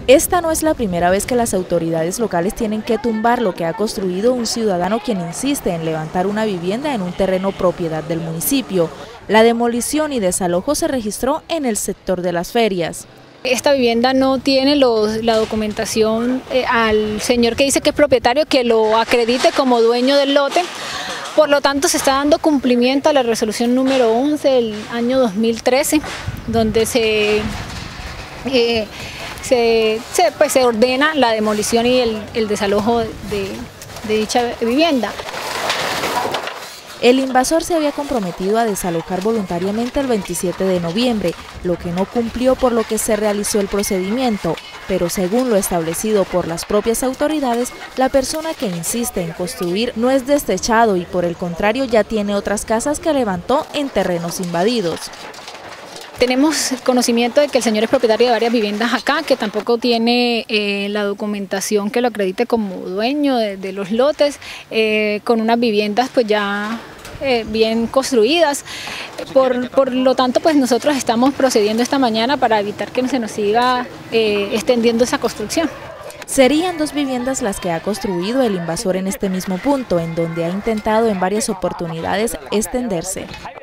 Esta no es la primera vez que las autoridades locales tienen que tumbar lo que ha construido un ciudadano quien insiste en levantar una vivienda en un terreno propiedad del municipio. La demolición y desalojo se registró en el sector de las ferias. Esta vivienda no tiene la documentación al señor que dice que es propietario, que lo acredite como dueño del lote. Por lo tanto, se está dando cumplimiento a la resolución número 11 del año 2013, donde se ordena la demolición y el desalojo de dicha vivienda. El invasor se había comprometido a desalojar voluntariamente el 27 de noviembre, lo que no cumplió, por lo que se realizó el procedimiento. Pero según lo establecido por las propias autoridades, la persona que insiste en construir no es destechado y por el contrario ya tiene otras casas que levantó en terrenos invadidos. Tenemos conocimiento de que el señor es propietario de varias viviendas acá, que tampoco tiene la documentación que lo acredite como dueño de los lotes, con unas viviendas pues ya bien construidas. Por lo tanto, pues nosotros estamos procediendo esta mañana para evitar que se nos siga extendiendo esa construcción. Serían 2 viviendas las que ha construido el invasor en este mismo punto, en donde ha intentado en varias oportunidades extenderse.